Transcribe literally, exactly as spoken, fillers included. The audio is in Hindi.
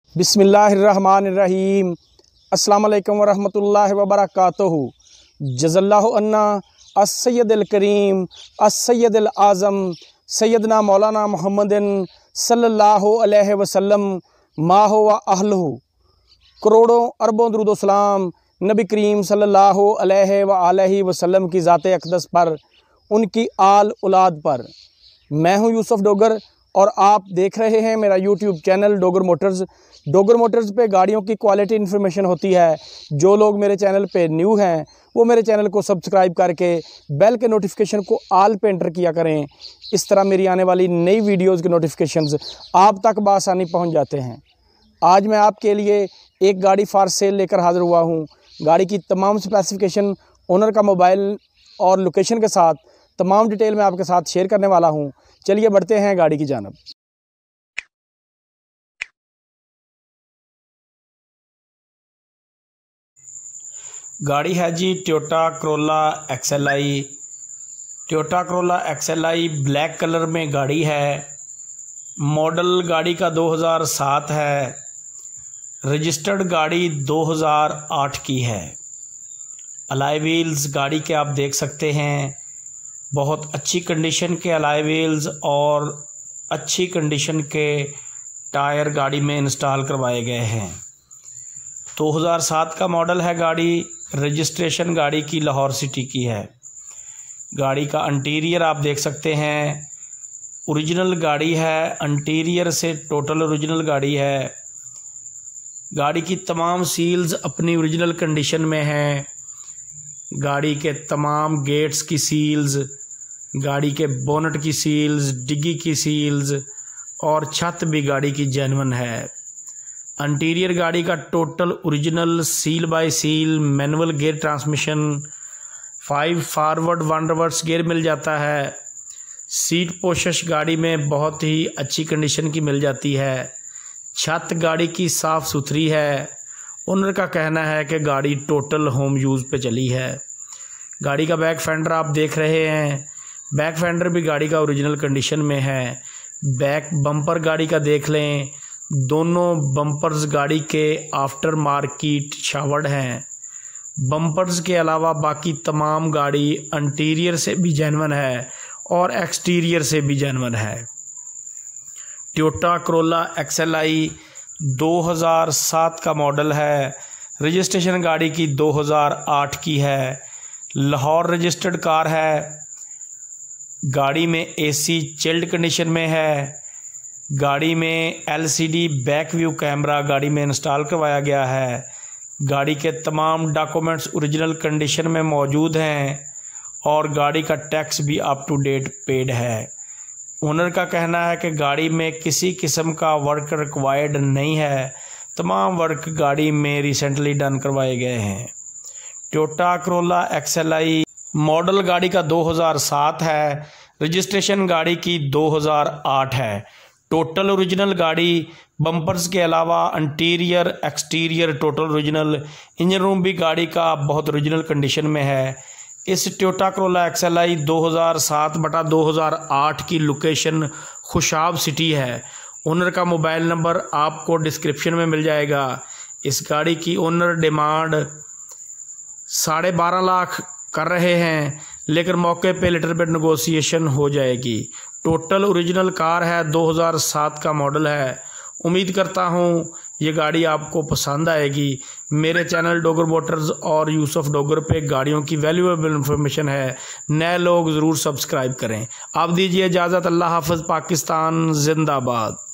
बिस्मिल्लाहिर्रहमानिर्रहीम। अस्सलाम वालेकुम वरहमतुल्लाहि वबरकातुहू। जज़ल्लाहु अन्ना अस्सय्यदुल करीम अस्सय्यदुल आज़म सैयदना मौलाना मुहम्मदिन सल्लल्लाहु अलैहि वसल्लम माहो व अहलहू। करोड़ों अरबों दुरूद व सलाम नबी करीम सल्लल्लाहु अलैहि व आलिहि वसल्लम की ज़ाते अक़दस पर, उनकी आल औलाद पर। मैं हूं यूसुफ डोगर और आप देख रहे हैं मेरा YouTube channel Dogar motors. Dogar motors पे गाड़ियों की क्वालिटी इन्फॉर्मेशन होती है। जो लोग मेरे चैनल पे न्यू हैं वो मेरे चैनल को सब्सक्राइब करके बेल के नोटिफिकेशन को आल पे एंटर किया करें। इस तरह मेरी आने वाली नई वीडियोज़ के नोटिफिकेशंस आप तक बआसानी पहुँच जाते हैं। आज मैं आपके लिए एक गाड़ी फॉर सेल लेकर हाज़िर हुआ हूँ। गाड़ी की तमाम स्पेसिफिकेशन, ओनर का मोबाइल और लोकेशन के साथ तमाम डिटेल मैं आपके साथ शेयर करने वाला हूँ। चलिए बढ़ते हैं गाड़ी की जानब। गाड़ी है जी Toyota Corolla X L I. Toyota Corolla X L I black colour में गाड़ी है। मॉडल गाड़ी का दो हज़ार सात है। रजिस्टर्ड गाड़ी दो हज़ार आठ की है। अलॉय व्हील्स गाड़ी के आप देख सकते हैं, बहुत अच्छी कंडीशन के अलॉय व्हील्स और अच्छी कंडीशन के टायर गाड़ी में इंस्टॉल करवाए गए हैं। दो हज़ार सात का मॉडल है गाड़ी। रजिस्ट्रेशन गाड़ी की लाहौर सिटी की है। गाड़ी का इंटीरियर आप देख सकते हैं, ओरिजिनल गाड़ी है। इंटीरियर से टोटल ओरिजिनल गाड़ी है। गाड़ी की तमाम सील्स अपनी ओरिजिनल कंडीशन में हैं। गाड़ी के तमाम गेट्स की सील्स, गाड़ी के बोनट की सील्स, डिग्गी की सील्स और छत भी गाड़ी की जेन्युइन है। इंटीरियर गाड़ी का total original seal by seal manual gear transmission, five forward one reverse gear मिल जाता है। सीट पोशश गाड़ी में बहुत ही अच्छी कंडीशन की मिल जाती है। छत गाड़ी की साफ़ सुथरी है। ओनर का कहना है कि गाड़ी टोटल होम यूज़ पे चली है। गाड़ी का बैक फेंडर आप देख रहे हैं, बैक फेंडर भी गाड़ी का ओरिजिनल कंडीशन में है। बैक बम्पर गाड़ी का देख लें, दोनों बम्पर्स गाड़ी के आफ्टर मार्केट शावर्ड हैं। बम्पर्स के अलावा बाकी तमाम गाड़ी इंटीरियर से भी जेन्युइन है और एक्सटीरियर से भी जेन्युइन है। Toyota Corolla X L I दो हज़ार सात का मॉडल है। रजिस्ट्रेशन गाड़ी की दो हज़ार आठ की है। लाहौर रजिस्टर्ड कार है। गाड़ी में एसी चिल्ड कंडीशन में है। गाड़ी में एलसीडी बैक व्यू कैमरा गाड़ी में इंस्टॉल करवाया गया है। गाड़ी के तमाम डॉक्यूमेंट्स ओरिजिनल कंडीशन में मौजूद हैं और गाड़ी का टैक्स भी अप टू डेट पेड है। ओनर का कहना है कि गाड़ी में किसी किस्म का वर्क रिक्वायर्ड नहीं है। तमाम वर्क गाड़ी में रिसेंटली डन करवाए गए हैं। Toyota Corolla X L I model गाड़ी का दो हज़ार सात है। रजिस्ट्रेशन गाड़ी की दो हज़ार आठ है। टोटल ओरिजिनल गाड़ी, बम्पर्स के अलावा interior exterior total original. Engine room भी गाड़ी का बहुत ओरिजिनल कंडीशन में है। इस Toyota Corolla X L I दो हज़ार सात बटा दो हज़ार आठ की लोकेशन खुशाब सिटी है। ओनर का मोबाइल नंबर आपको डिस्क्रिप्शन में मिल जाएगा। इस गाड़ी की ओनर डिमांड साढ़े बारह लाख कर रहे हैं, लेकिन मौके पे लिटर पे नेगोशिएशन हो जाएगी। टोटल ओरिजिनल कार है, दो हज़ार सात का मॉडल है। उम्मीद करता हूँ ये गाड़ी आपको पसंद आएगी। मेरे चैनल डोगर मोटर्स और यूसुफ डोगर पे गाड़ियों की वैल्यूएबल इंफॉर्मेशन है। नए लोग ज़रूर सब्सक्राइब करें। आप दीजिए इजाज़त। अल्लाह हाफ़िज़। पाकिस्तान जिंदाबाद।